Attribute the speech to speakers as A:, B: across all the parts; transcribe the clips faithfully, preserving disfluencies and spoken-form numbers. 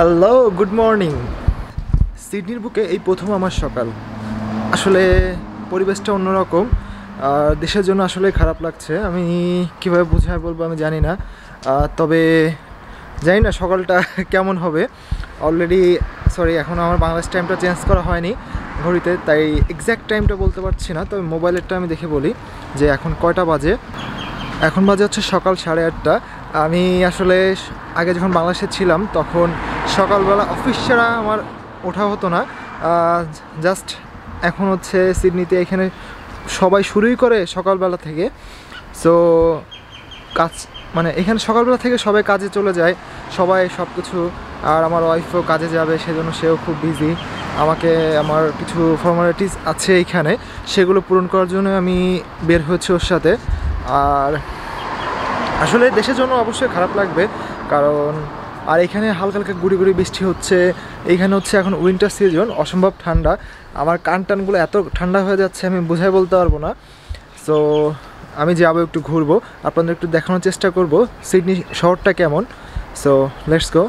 A: Hello, good morning. সিডনির বুকে এই প্রথম আমার সকাল। আসলে পরিবেশটা অন্যরকম, দেশের জন্য আসলে খারাপ লাগছে। আমি কীভাবে বুঝায় বলবো আমি জানি না, তবে জানি না সকালটা কেমন হবে। অলরেডি সরি এখন আমার বাংলাদেশ টাইমটা চেঞ্জ করা হয়নি ঘড়িতে, তাই এক্স্যাক্ট টাইমটা বলতে পারছি না, তবে মোবাইলেরটা আমি দেখে বলি যে এখন কয়টা বাজে। এখন বাজে হচ্ছে সকাল সাড়ে আটটা। আমি আসলে আগে যখন বাংলাদেশে ছিলাম তখন সকালবেলা অফিস ছাড়া আমার ওঠা হতো না। জাস্ট এখন হচ্ছে সিডনিতে এখানে সবাই শুরুই করে সকালবেলা থেকে। সো কাজ মানে এখানে সকালবেলা থেকে সবাই কাজে চলে যায়, সবাই সব কিছু। আর আমার ওয়াইফও কাজে যাবে, সেজন্য সেও খুব বিজি। আমাকে আমার কিছু ফর্মালিটিস আছে এইখানে, সেগুলো পূরণ করার জন্য আমি বের হয়েছি ওর সাথে। আর আসলে দেশের জন্য অবশ্যই খারাপ লাগবে, কারণ আর এখানে হালকা হালকা গুড়ি গুড়ি বৃষ্টি হচ্ছে। এইখানে হচ্ছে এখন উইন্টার সিজন, অসম্ভব ঠান্ডা। আমার কান টানগুলো এত ঠান্ডা হয়ে যাচ্ছে আমি বোঝাই বলতে পারবো না। সো আমি যাবো, একটু ঘুরবো, আপনাদের একটু দেখানোর চেষ্টা করব সিডনি শহরটা কেমন। So let's go.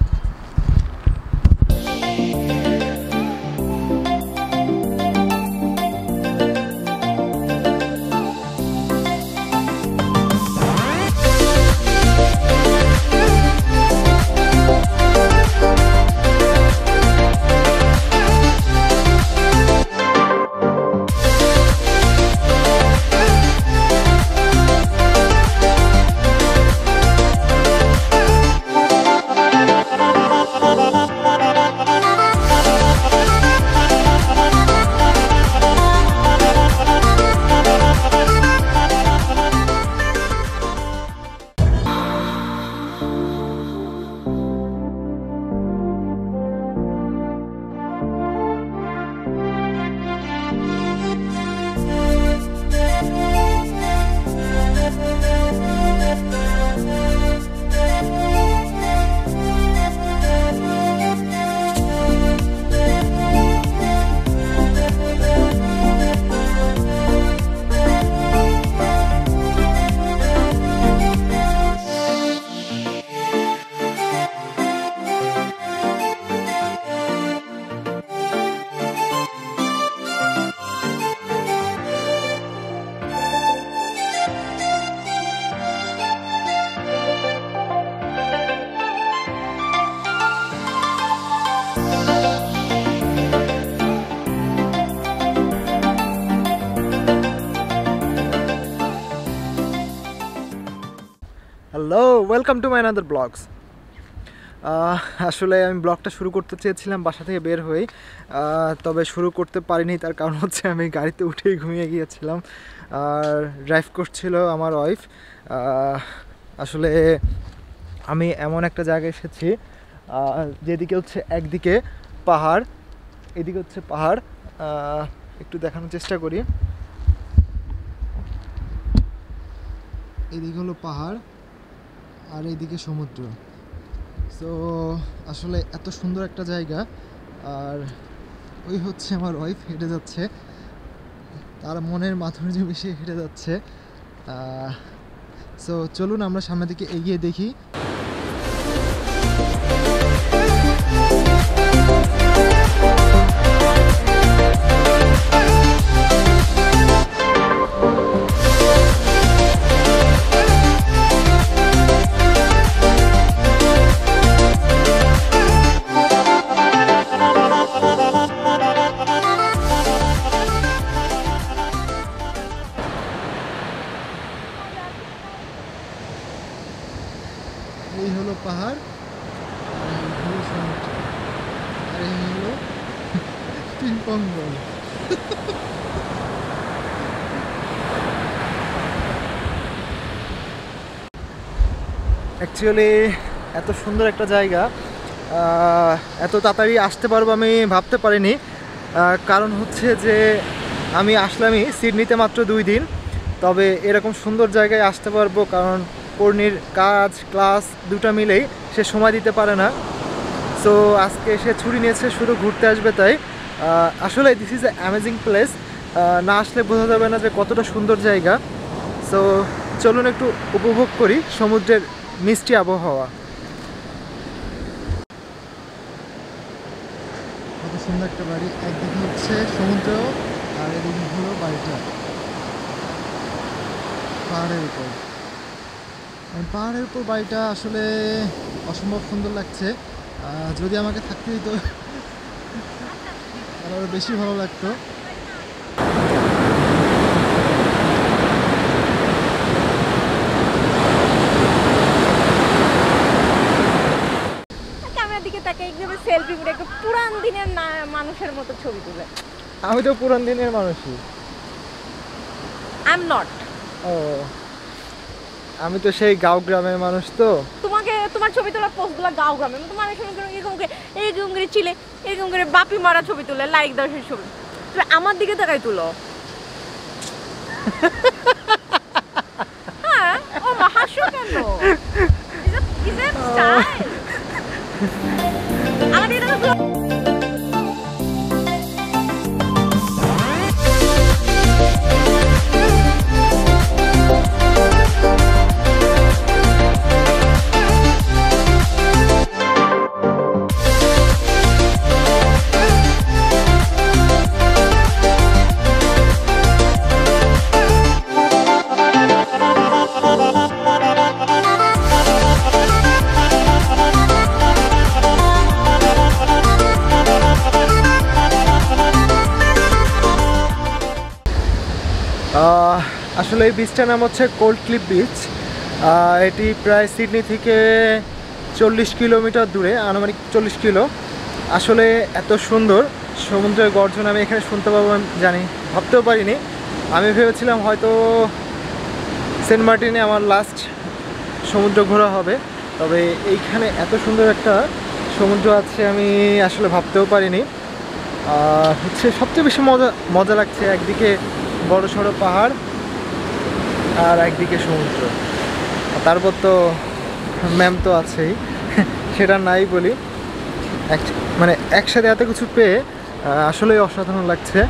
A: Hello, welcome to my another blogs. আসলে আমি ব্লগটা শুরু করতে চেয়েছিলাম বাসা থেকে বের হয়ে, তবে শুরু করতে পারিনি। তার কারণ হচ্ছে আমি গাড়িতে উঠেই ঘুমিয়ে গিয়েছিলাম, আর ড্রাইভ করছিল আমার ওয়াইফ। আসলে আমি এমন একটা জায়গায় এসেছি যেদিকে হচ্ছে একদিকে পাহাড়, এদিকে হচ্ছে পাহাড়। একটু দেখানোর চেষ্টা করি। এদিকে হলো পাহাড় আর এইদিকে সমুদ্র। সো আসলে এত সুন্দর একটা জায়গা। আর ওই হচ্ছে আমার ওয়াইফ হেঁটে যাচ্ছে, তার মনের মাধুর্য মিশিয়ে হেঁটে যাচ্ছে। সো চলুন আমরা সামনের দিকে এগিয়ে দেখি। এই হলো পাহাড়, আর এই হলো সমুদ্র, আর এই হলো পিং পং বল। অ্যাকচুয়ালি এত সুন্দর একটা জায়গা, এত তাড়াতাড়ি আসতে পারবো আমি ভাবতে পারিনি। কারণ হচ্ছে যে আমি আসলামই সিডনিতে মাত্র দুই দিন, তবে এরকম সুন্দর জায়গায় আসতে পারবো কারণ পূর্ণির কাজ ক্লাস দুটো মিলেই সে সময় দিতে পারে না। সো আজকে সে ছুটি নিয়েছে শুধু ঘুরতে আসবে, তাই আসলে this is a amazing place. না আসলে বোঝা যাবে না যে কতটা সুন্দর জায়গা। সো চলুন একটু উপভোগ করি সমুদ্রের মিষ্টি আবহাওয়া। সুন্দর একটা বাড়ি, একদিকে হচ্ছে সমুদ্র আর এদিকে হলো বাড়িটা পাহাড়ের উপর। পাহাড়ের উপর বাড়িটা আসলে অসম্ভব সুন্দর লাগছে। যদি আমাকে থাকতে দিত তাহলে আরো বেশি ভালো লাগতো।
B: সেলফি করে একটা পুরান দিনের মানুষের মতো ছবি তুলে।
A: আমি তো পুরান দিনের মানুষই।
B: I am not.
A: ও, আমি তো সেই গাঁও গ্রামের মানুষ। তো
B: তোমাকে তোমার ছবি তোলার পোস্টগুলো গাঁও গ্রামের মতো মানুষ এরকম করে এরকম করে চিলে এরকম করে বাপি মারা ছবি তুলে লাইক দাও সেই ছবি। তুমি আমার দিকে তাকাই তুলো। হ্যাঁ, ও মা হাসো কেন? Is it is it style? আমাদের এটা তো
A: আসলে এই বিচটার নাম হচ্ছে কোল্ডক্লিফ বিচ। এটি প্রায় সিডনি থেকে চল্লিশ কিলোমিটার দূরে, আনুমানিক চল্লিশ কিলো। আসলে এত সুন্দর সমুদ্রের গর্জন আমি এখানে শুনতে পাবো আমি জানি ভাবতেও পারিনি। আমি ভেবেছিলাম হয়তো সেন্ট মার্টিনে আমার লাস্ট সমুদ্র ঘোরা হবে, তবে এইখানে এত সুন্দর একটা সমুদ্র আছে আমি আসলে ভাবতেও পারিনি। আর হচ্ছে সবচেয়ে বেশি মজা মজা লাগছে একদিকে বড় সড়ো পাহাড় আর একদিকে সমুদ্র, তারপর তো ম্যাম তো আছেই, সেটা নাই বলি। এক মানে একসাথে এত কিছু পেয়ে আসলেই অসাধারণ লাগছে।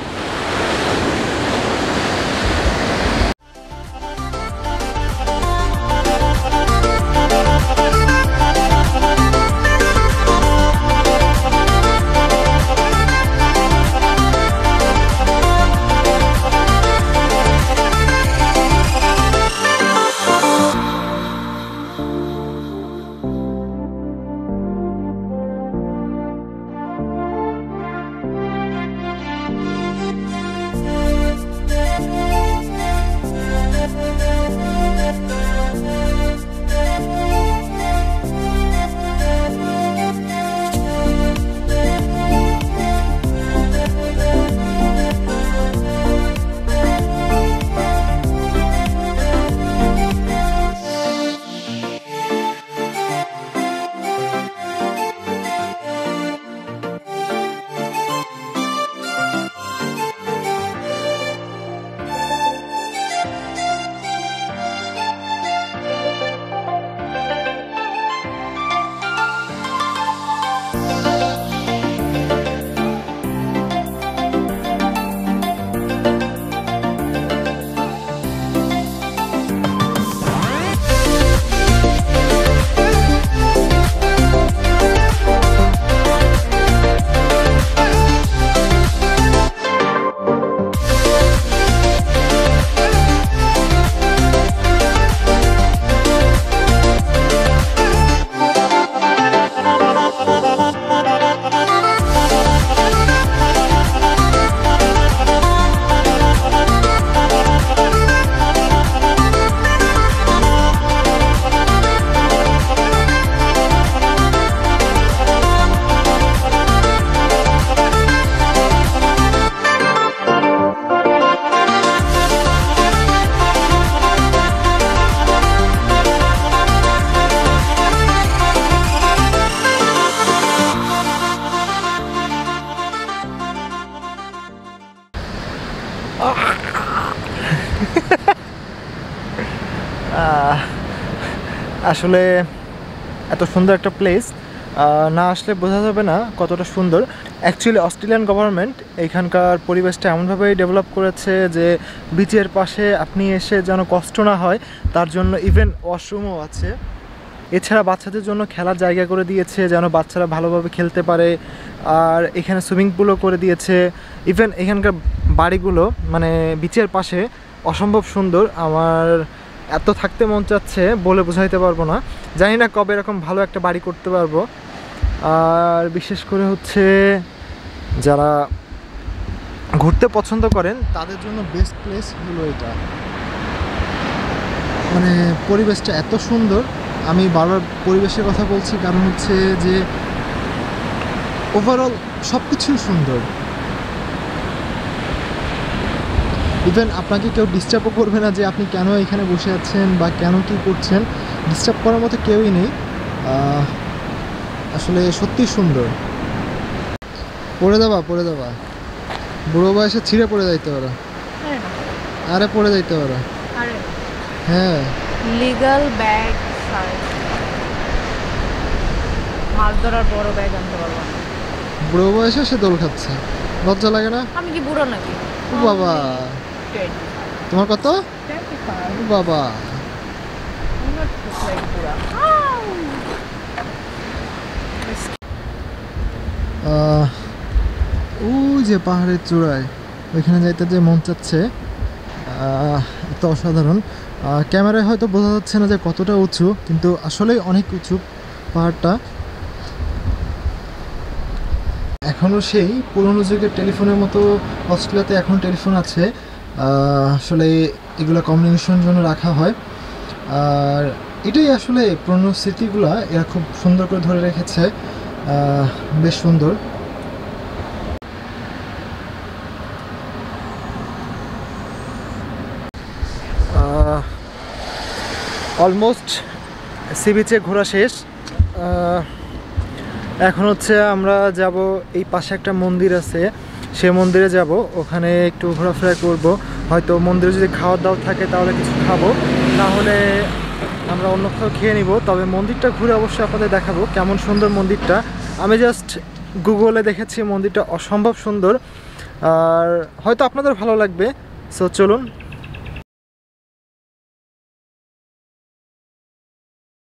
A: আসলে এত সুন্দর একটা প্লেস না আসলে বোঝা যাবে না কতটা সুন্দর। অ্যাকচুয়ালি অস্ট্রেলিয়ান গভর্নমেন্ট এইখানকার পরিবেশটা এমনভাবেই ডেভেলপ করেছে যে বিচের পাশে আপনি এসে যেন কষ্ট না হয় তার জন্য ইভেন ওয়াশরুমও আছে। এছাড়া বাচ্চাদের জন্য খেলার জায়গা করে দিয়েছে যেন বাচ্চারা ভালোভাবে খেলতে পারে। আর এখানে সুইমিং পুলও করে দিয়েছে। ইভেন এখানকার বাড়িগুলো মানে বিচের পাশে অসম্ভব সুন্দর। আমার এত থাকতে মন চাচ্ছে বলে বোঝাইতে পারবো না। জানি না কবে এরকম ভালো একটা বাড়ি করতে পারবো। আর বিশেষ করে হচ্ছে যারা ঘুরতে পছন্দ করেন তাদের জন্য বেস্ট প্লেস হলো এটা। মানে পরিবেশটা এত সুন্দর। আমি বারবার পরিবেশের কথা বলছি কারণ হচ্ছে যে ওভারঅল সব কিছুই সুন্দর। ইভেন আপনাকে কেউ ডিস্টার্বও করবে না যে আপনি কেন এখানে বসে আছেন বা কেন কী করছেন, ডিস্টার্ব করার মতো কেউই নেই। আসলে সত্যি সুন্দর। পড়ে দেবা পড়ে দেবা বুড়ো বয়সে ছিঁড়ে পড়ে যাইতে পারো। আরে পড়ে যাইতে পারো। হ্যাঁ
B: লিগ্যাল ব্যাগ মাছ ধরার বড় ব্যাগ আনতে পারবো না।
A: বুড়ো বয়সে সে দোল খাচ্ছে, লজ্জা লাগে না?
B: আমি কি বুড়ো নাকি?
A: ও বাবা, তোমার কত? ও বাবা, ওই যে পাহাড়ের চূড়ায় ওইখানে যাইতে যে মন চাচ্ছে, এত অসাধারণ। ক্যামেরায় হয়তো বোঝা যাচ্ছে না যে কতটা উঁচু, কিন্তু আসলেই অনেক উঁচু পাহাড়টা। এখনও সেই পুরনো যুগের টেলিফোনের মতো অস্ট্রেলিয়াতে এখন টেলিফোন আছে। আসলে এগুলো কমিউনিকেশনের জন্য রাখা হয়। আর এটাই আসলে পুরনো স্মৃতিগুলো এরা খুব সুন্দর করে ধরে রেখেছে, বেশ সুন্দর। অলমোস্ট সি বিচে ঘোরা শেষ। এখন হচ্ছে আমরা যাব এই পাশে একটা মন্দির আছে, সে মন্দিরে যাব, ওখানে একটু ঘোরাফেরা করব। হয়তো মন্দিরে যদি খাওয়ার দাওয়ার থাকে তাহলে কিছু খাবো, না হলে আমরা অন্য কোথাও খেয়ে নিব। তবে মন্দিরটা ঘুরে অবশ্যই আপনাদের দেখাবো কেমন সুন্দর মন্দিরটা। আমি জাস্ট গুগলে দেখেছি মন্দিরটা অসম্ভব সুন্দর, আর হয়তো আপনাদের ভালো লাগবে। সো চলুন